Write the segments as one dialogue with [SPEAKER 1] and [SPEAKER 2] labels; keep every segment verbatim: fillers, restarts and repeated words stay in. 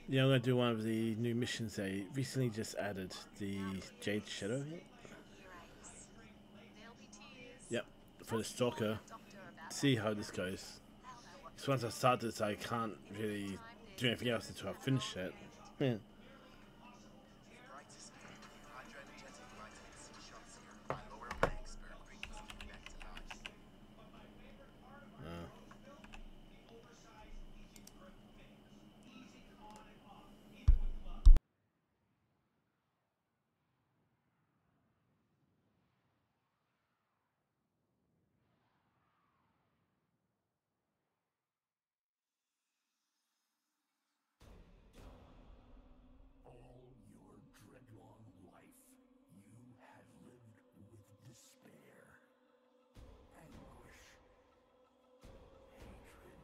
[SPEAKER 1] Yeah, I'm gonna do one of the new missions they recently just added, the Jade Shadow. Yep, for the Stalker. See how this goes. Because once I start this, I can't really do anything else until I finish it. Yeah. Uh,
[SPEAKER 2] All your dreadlong life, you had lived with despair, anguish, hatred.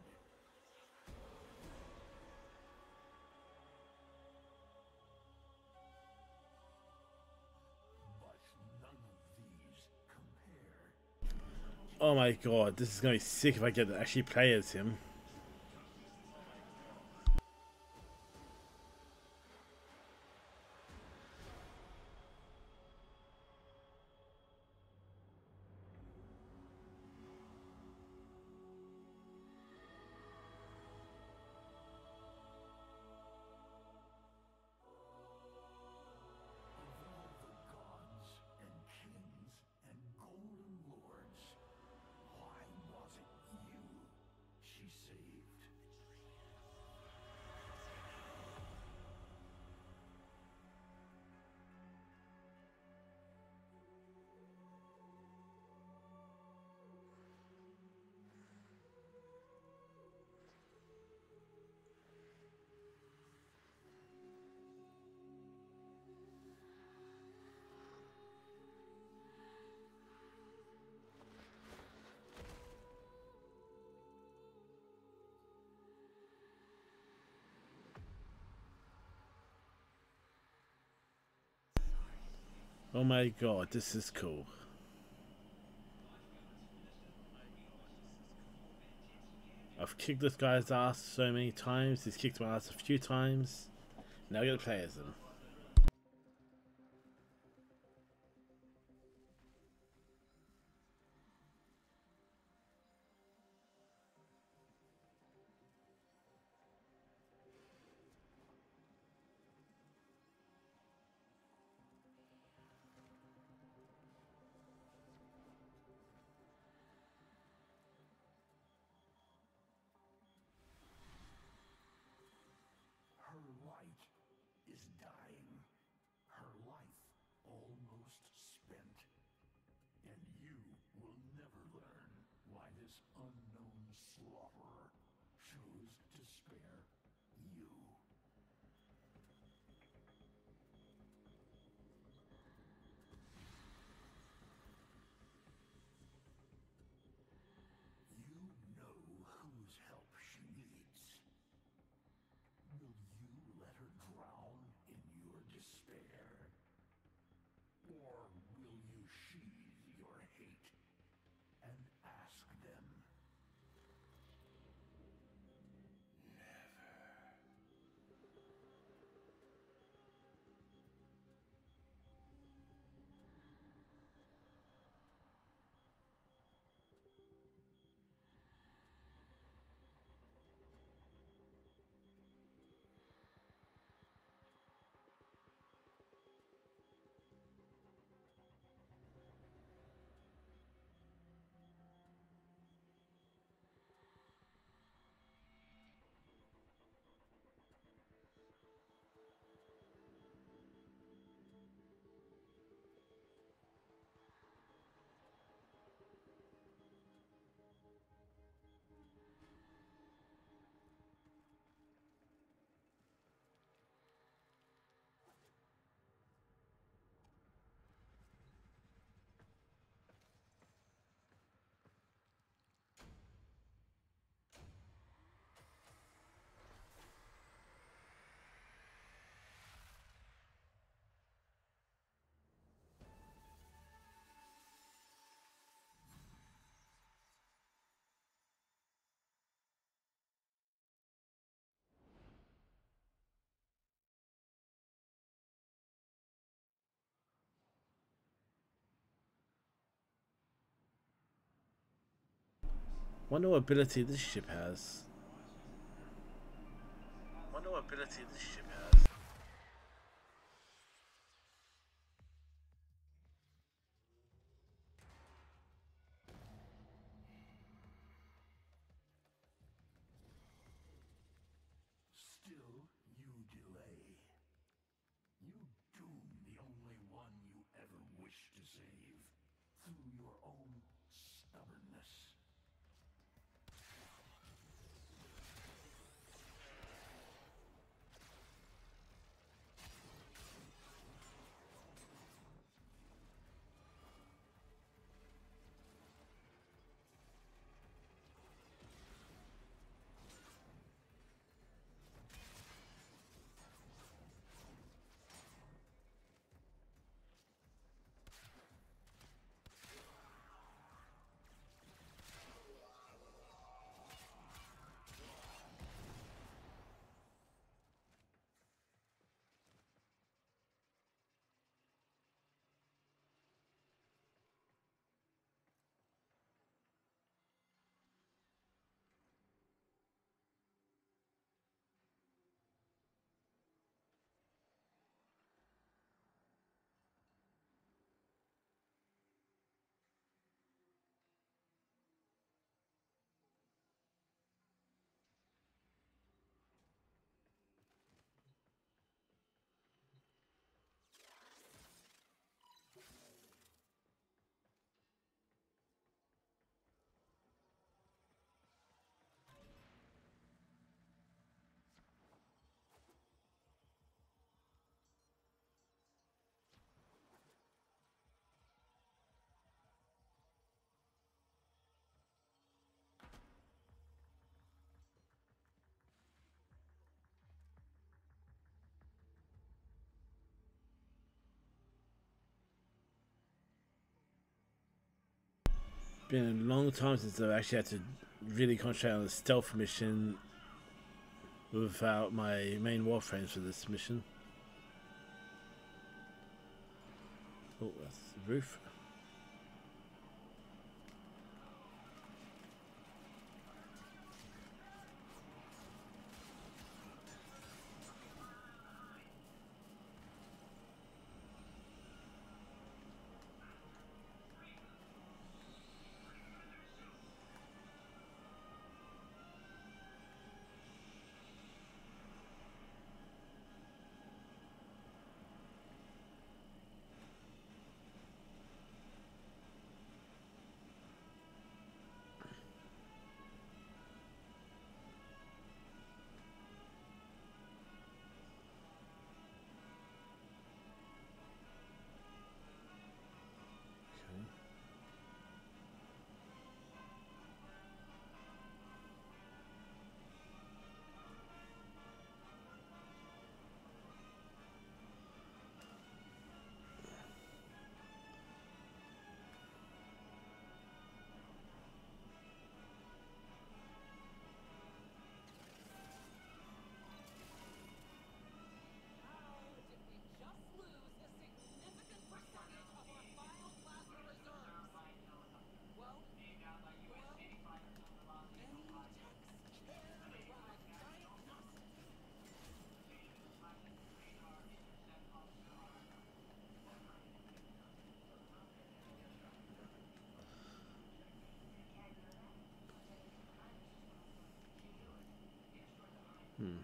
[SPEAKER 2] But none of these compare.
[SPEAKER 1] oh my god, this is gonna be sick if I get to actually play as him.
[SPEAKER 2] Of all the gods and kings and golden lords, why was it you she saved?
[SPEAKER 1] Oh my god, this is cool. I've kicked this guy's ass so many times, he's kicked my ass a few times. Now I get to play as him.
[SPEAKER 2] Her light is dying.
[SPEAKER 1] Wonder what ability this ship has. Wonder what ability this ship has.
[SPEAKER 2] Still, you delay. You doom the only one you ever wished to save through your own stubbornness.
[SPEAKER 1] Been a long time since I've actually had to really concentrate on a stealth mission without my main warframes for this mission. Oh, that's the roof. Hmm.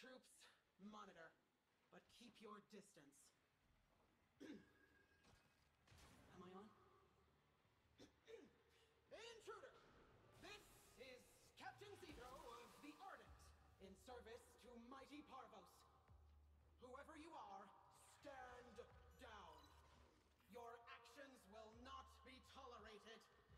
[SPEAKER 3] Troops, monitor, but keep your distance. Am I on? Intruder! This is Captain Zito of the Ardent, in service to mighty Parvos. Whoever you are, stand down. Your actions will not be tolerated.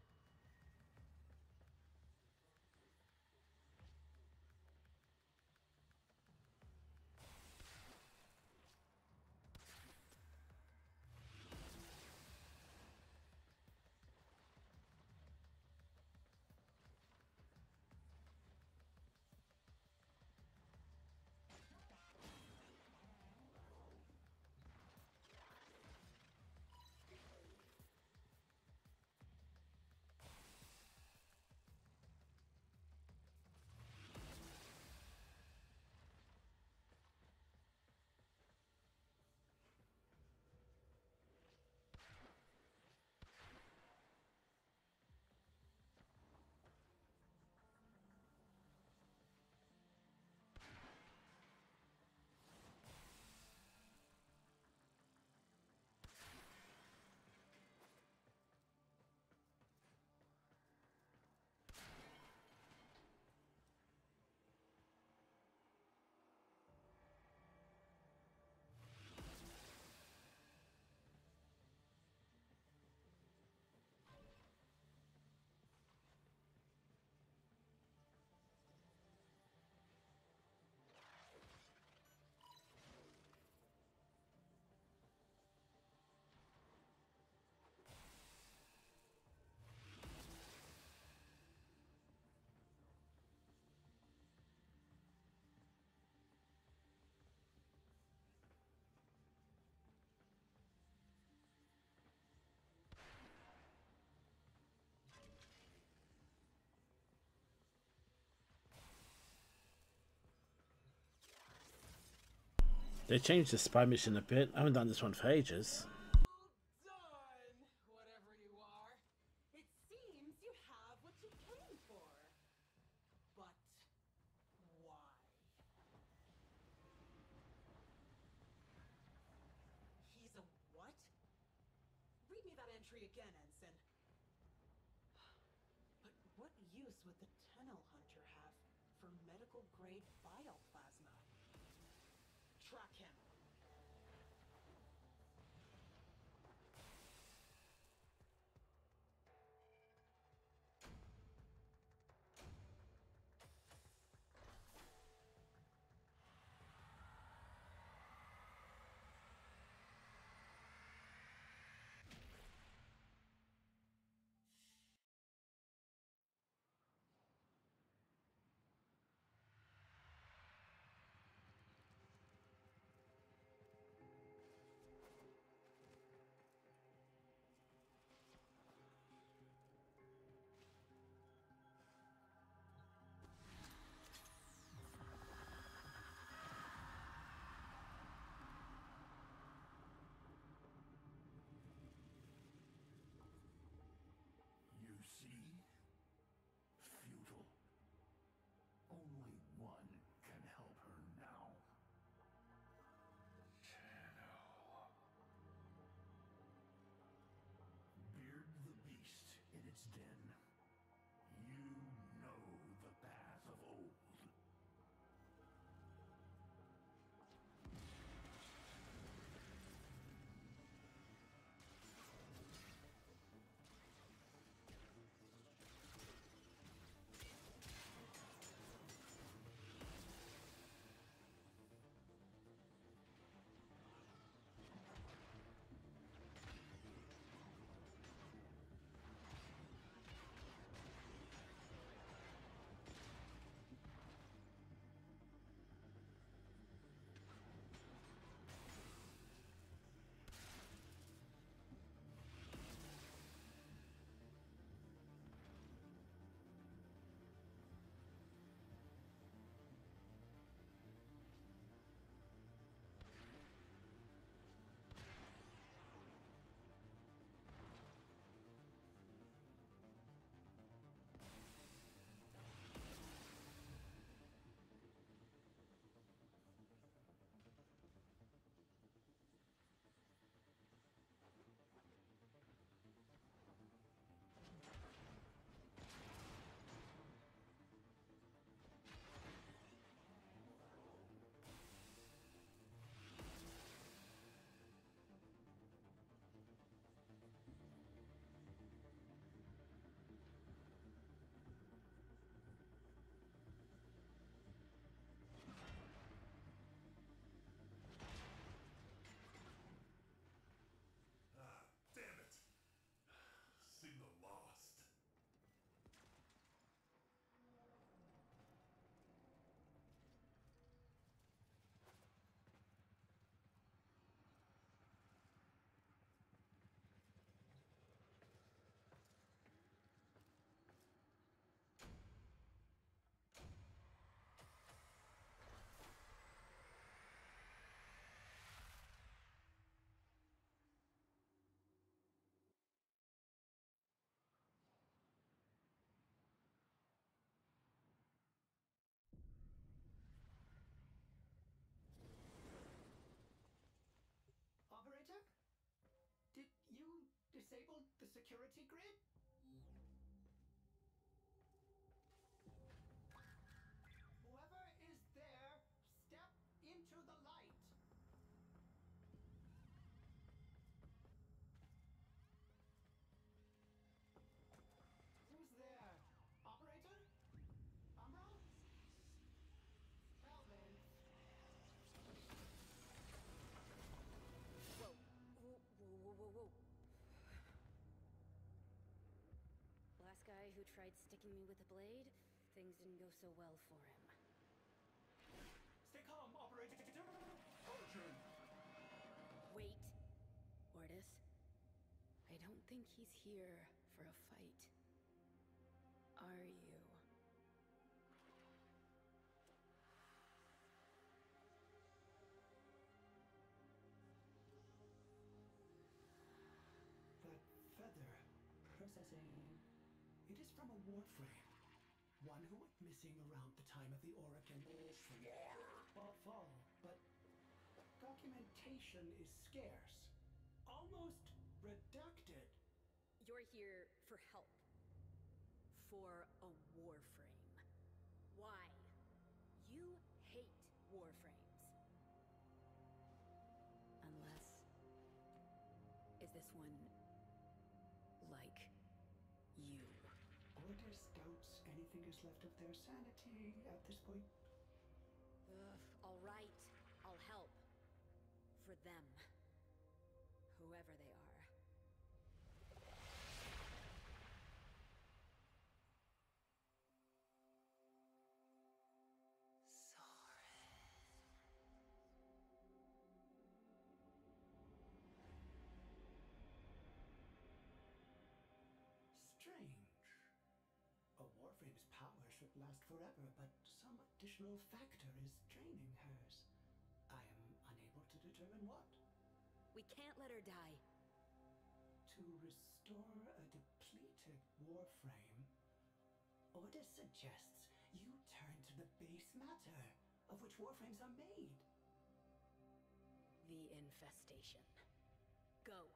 [SPEAKER 1] They changed the spy mission a bit. I haven't done this one for ages.
[SPEAKER 3] Done, whatever you are. It seems you have what you came for. But why? He's a what? Read me that entry again, Ensign. But what use would the Tunnel Hunter have for medical-grade bioplasma? Track him. disabled the security grid? Whoever is there, step into the light. Who's there? Operator? Umbra? Calvin.
[SPEAKER 4] Whoa. Whoa, whoa, whoa, whoa. Last guy who tried sticking me with a blade, things didn't go so well for him.
[SPEAKER 3] Stay calm, operator. Origin.
[SPEAKER 4] Wait. Ordis, I don't think he's here for a fight. Are you?
[SPEAKER 3] That feather. Processing. It is from a warframe. One who went missing around the time of the Oracle fall, but documentation is scarce. Almost redacted.
[SPEAKER 4] You're here for help. For a warframe. Why? You hate warframes. Unless... Is this one... like... you?
[SPEAKER 3] Ordis doubts anything is left of their sanity at this point.
[SPEAKER 4] Ugh, all right. I'll help. For them. Whoever they are.
[SPEAKER 3] Strange. A warframe's power should last forever, but some additional factor is draining hers. I am unable to determine what.
[SPEAKER 4] We can't let her die.
[SPEAKER 3] To restore a depleted warframe, Ordis suggests you turn to the base matter of which warframes are made.
[SPEAKER 4] The infestation. Go.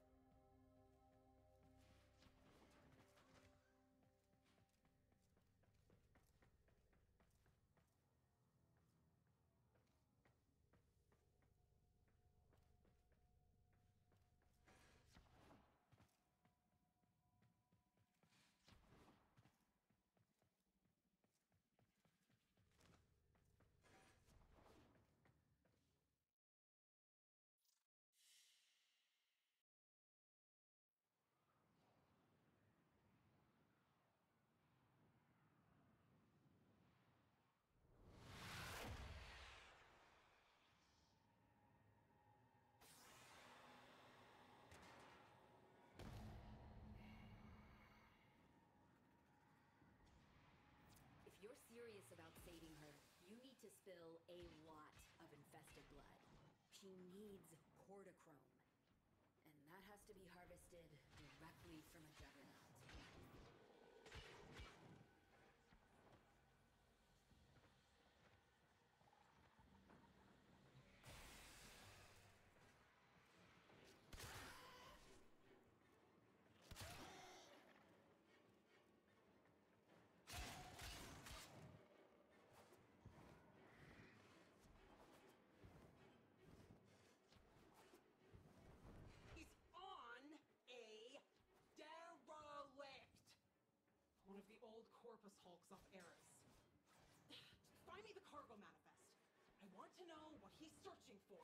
[SPEAKER 4] If you're serious about saving her, you need to spill a lot of infested blood. She needs cortichrome. And that has to be harvested directly from a juggernaut.
[SPEAKER 3] He's on a derelict. One of the old Corpus Hulks off Eris. Find me the cargo manifest. I want to know what he's searching for.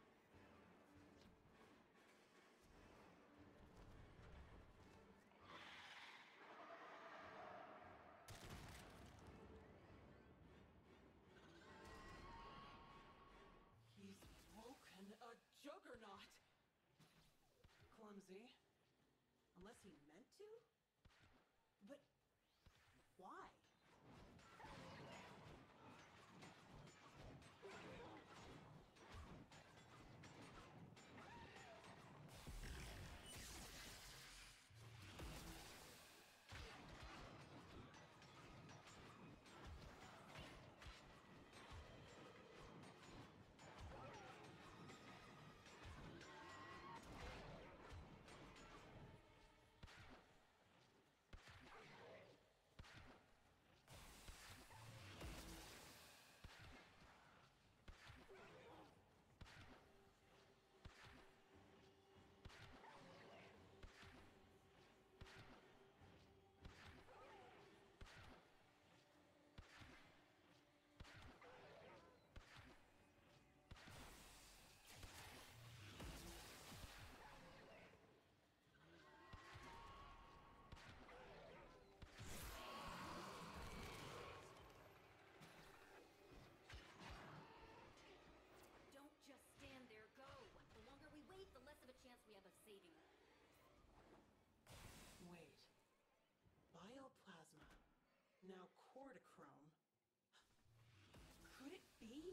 [SPEAKER 3] He's broken a juggernaut. Clumsy. Unless he meant to? But why?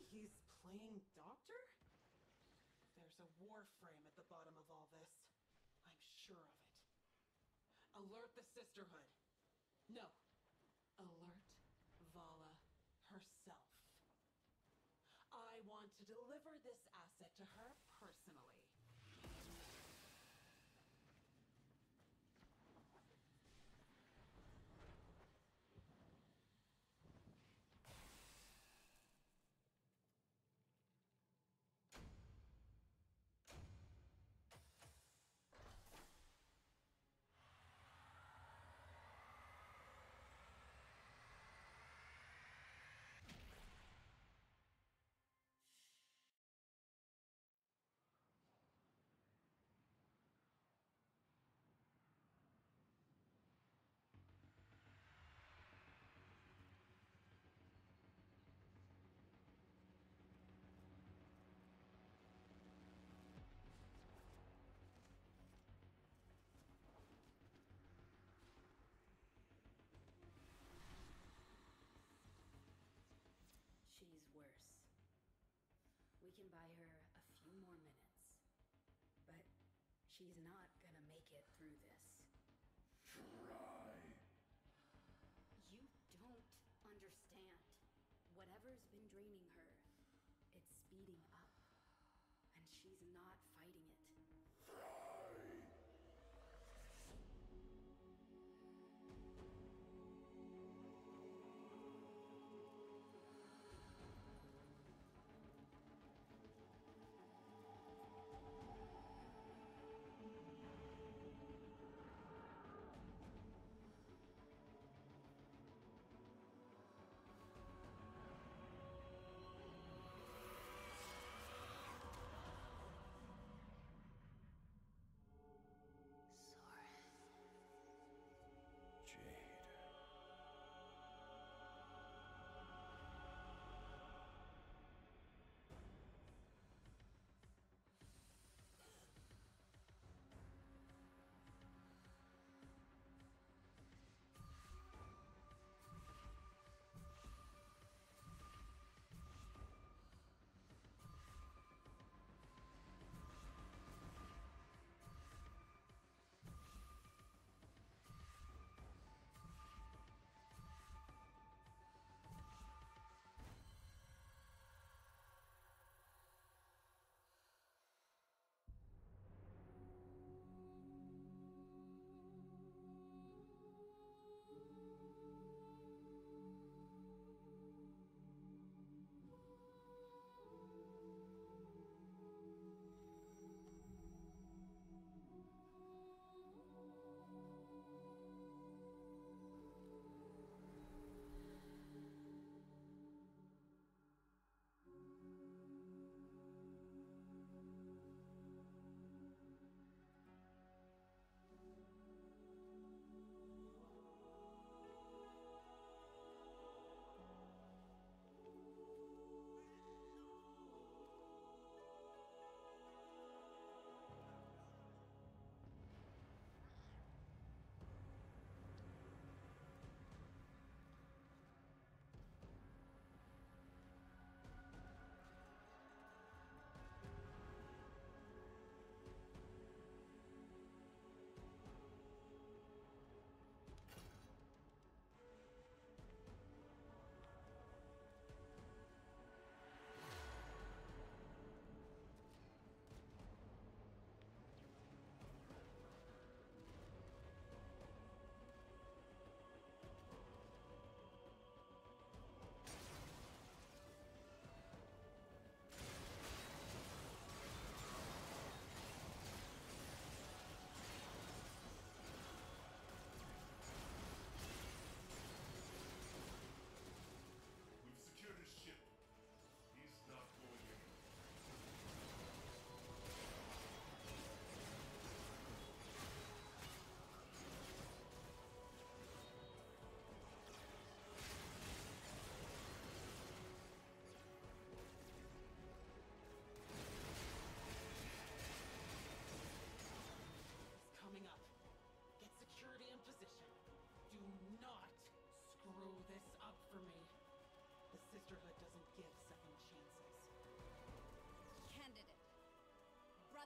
[SPEAKER 3] He's playing doctor? There's a warframe at the bottom of all this. I'm sure of it. Alert the Sisterhood. No. Alert Vala herself. I want to deliver this asset to her personally.
[SPEAKER 4] She's worse. We can buy her a few more minutes. But she's not gonna make it through this.
[SPEAKER 2] Try.
[SPEAKER 4] You don't understand. Whatever's been draining her, it's speeding up. And she's not fighting it.
[SPEAKER 2] Try.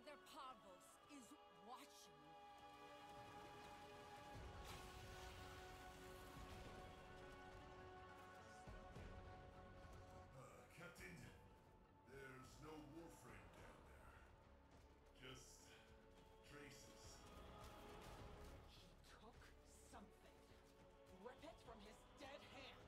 [SPEAKER 5] Father Parvos is watching.
[SPEAKER 2] Uh, Captain, there's no warframe down there. Just traces.
[SPEAKER 3] He took something. Rip it from his dead hands.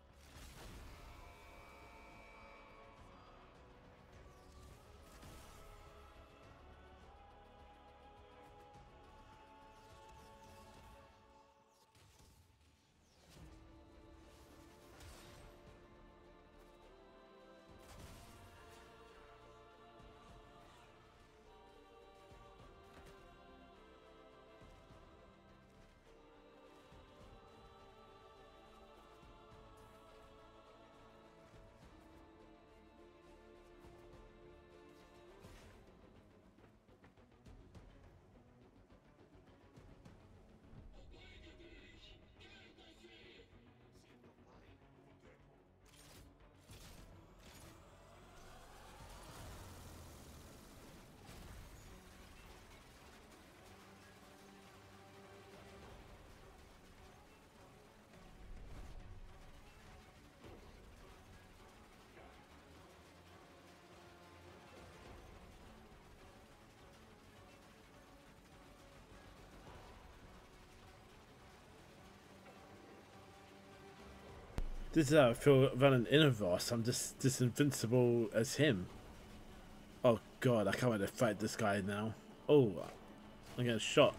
[SPEAKER 1] This is how I feel running Innoverse. I'm just this invincible as him. Oh god, I can't wait to fight this guy now. Oh, I'm getting shot.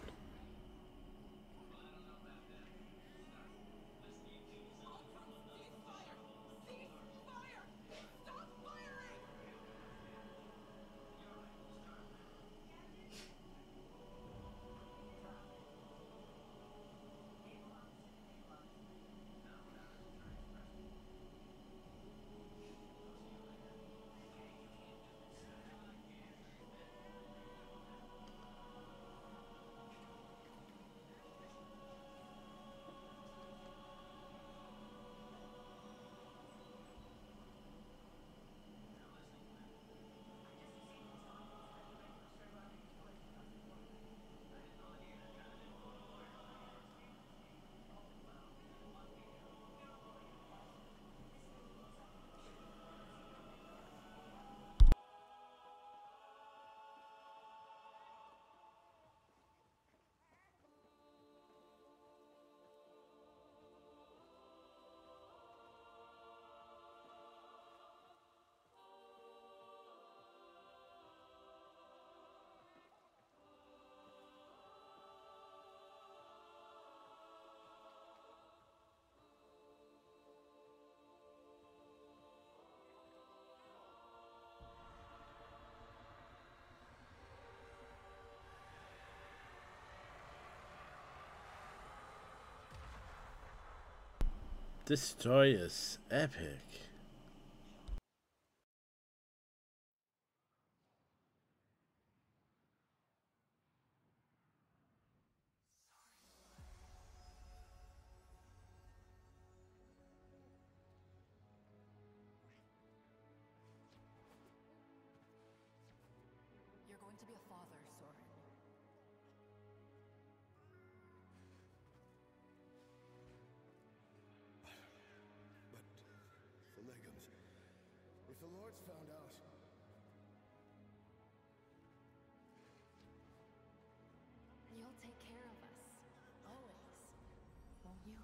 [SPEAKER 1] This story is epic.
[SPEAKER 5] You're going to be a father, Soren.
[SPEAKER 2] But, Phlegums, if the Lord's found out...
[SPEAKER 5] You'll take care of us. Always. Won't you?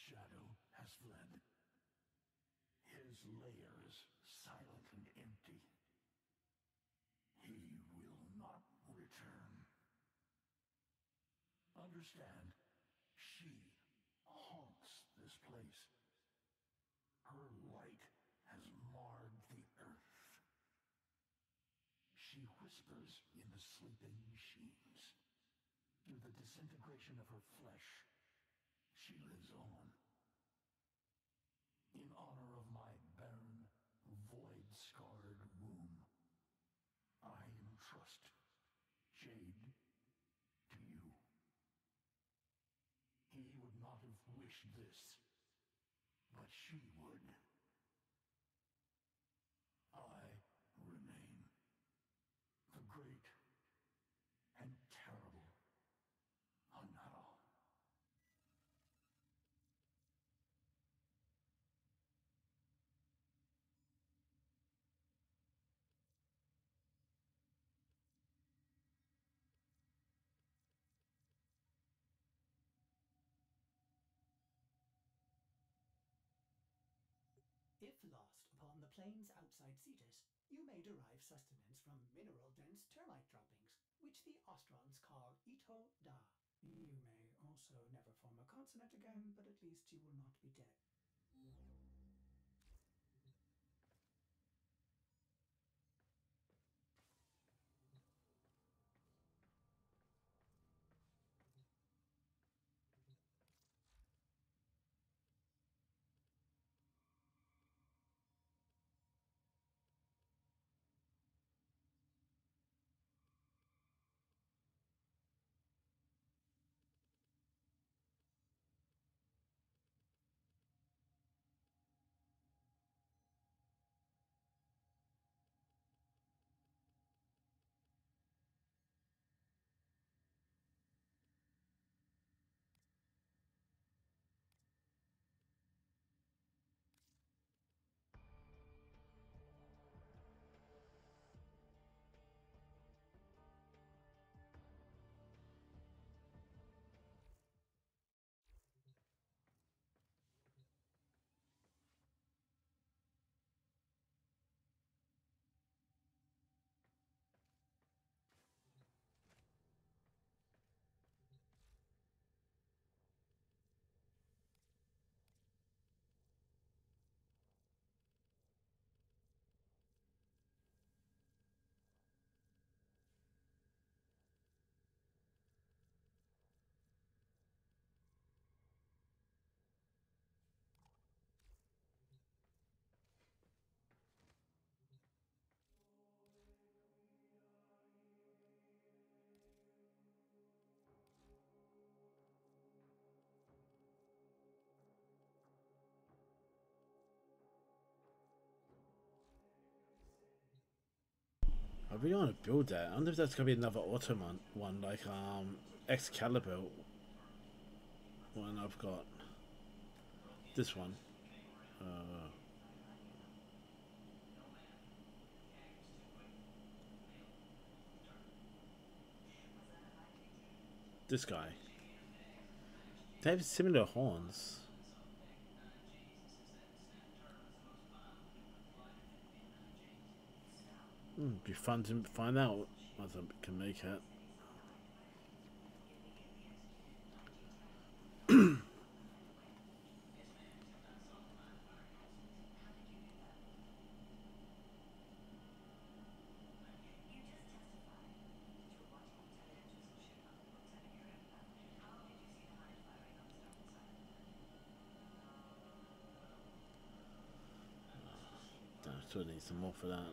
[SPEAKER 2] shadow has fled. His lair is silent and empty. He will not return. Understand, she haunts this place. Her light has marred the earth. She whispers in the sleeping machines. Through the disintegration of her flesh, she lives on. In honor of my barren, void-scarred womb, I entrust Jade to you. He would not have wished this, but she would. I remain the great and terrible Hanao.
[SPEAKER 6] If lost upon the plains outside Cetus, you may derive sustenance from mineral-dense termite droppings, which the Ostrons call Ito Da. You may also never form a consonant again, but at least you will not be dead.
[SPEAKER 1] I really want to build that. I wonder if that's gonna be another Ottoman one, like um Excalibur one I've got. This one. Uh, this guy. They have similar horns. Hmm, be fun to find out whether I can make it. I still need some more for that.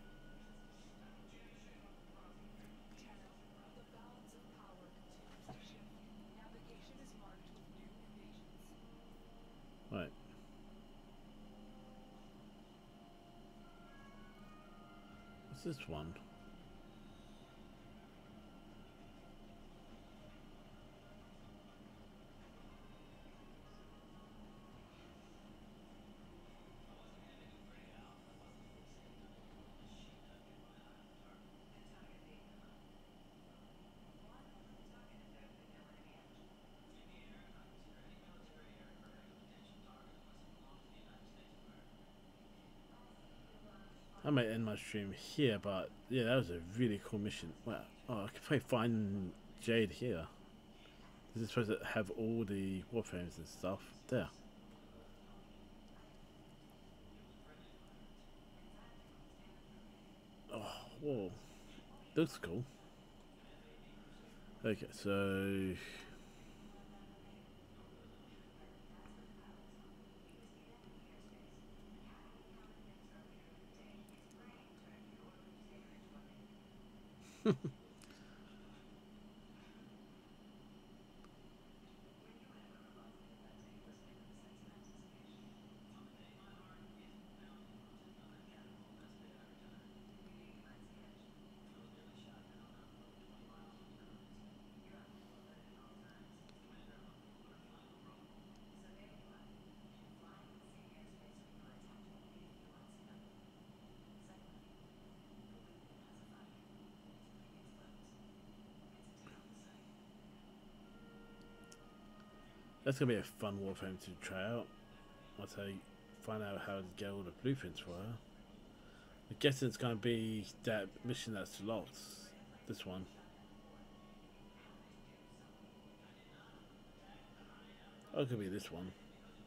[SPEAKER 5] The balance of power continues to
[SPEAKER 1] this one? I might end my stream here, but yeah, that was a really cool mission. Wow. Oh, I could probably find Jade here. This is supposed to have all the warframes and stuff there. Oh, whoa. Looks cool. Okay, so... That's gonna be a fun warframe to try out. Once I find out how to get all the blueprints for her. I'm guessing it's gonna be that mission that's locked. This one. Oh, it could be this one.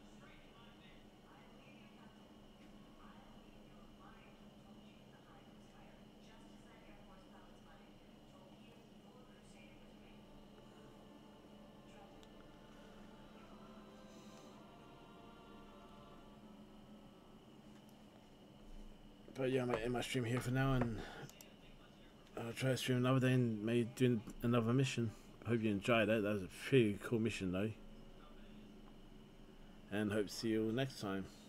[SPEAKER 1] But yeah, I might end my stream here for now, and I'll try to stream another day and maybe do another mission. Hope you enjoyed that. That was a pretty cool mission though. And hope to see you all next time.